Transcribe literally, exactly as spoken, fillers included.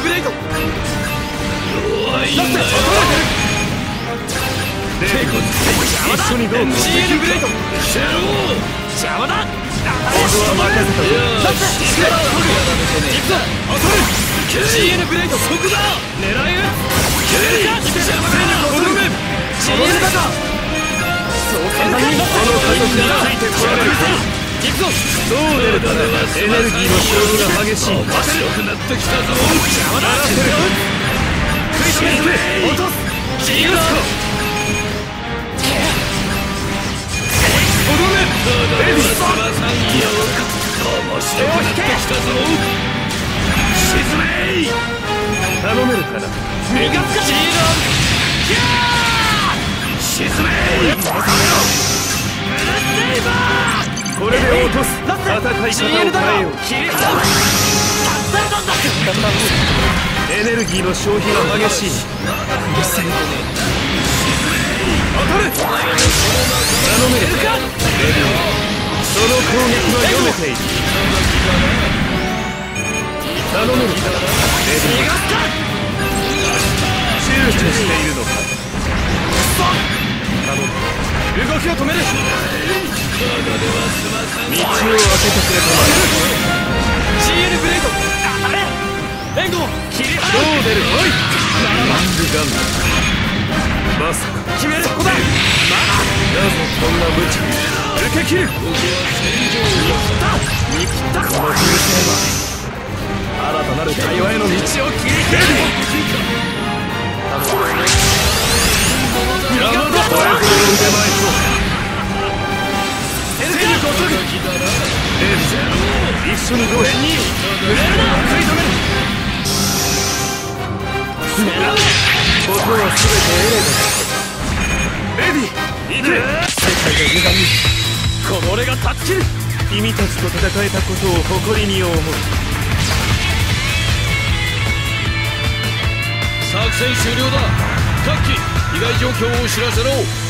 ブレイド。 弱いんだよ。 一緒にどうぞ。シーエルブレイド。邪魔だ。 今度は任せたぞ。 だって行くぞ。シーエルブレイド。そこだ。狙い撃つ。邪魔だ。とどめ。シーエルだか。そう簡単にこの家族についてこられるぞ。行くぞ。 どう出るかな。エネルギーの消費が激しい。面白くなってきたぞ。 邪魔だ。食い止める。落とす。キールスコ。とどめ。レディー。 面白くなってきたぞ。沈め。頼めるかな。 身がつかしい。キャー。 沈め。これで落とす。戦い方を変えよう。エネルギーの消費が激しい。うるせえ。当たれ。頼めるか。その攻撃は読めている。頼めるか。躊躇しているのか。頼む。 動きを止める。 道を開けてくれたまえ。 シーエルブレイド。当たれ。援護。切り離どう出る。おい。ラングガンダ。まさか決める。ここだ。 なぜこんな無茶。 受け切る。見切った。この風船は新たなる会話への道を切り開く。 山田これぞ腕前と。 セルカーレディ一緒にどうし。 触れるな。食い止める。狙う。 ことは全てエレガだ。レディ行け。世界が歪み、 この俺が断ち切る。 君たちと戦えたことを誇りに思う。 作戦終了だ。各機被害状況を知らせろ。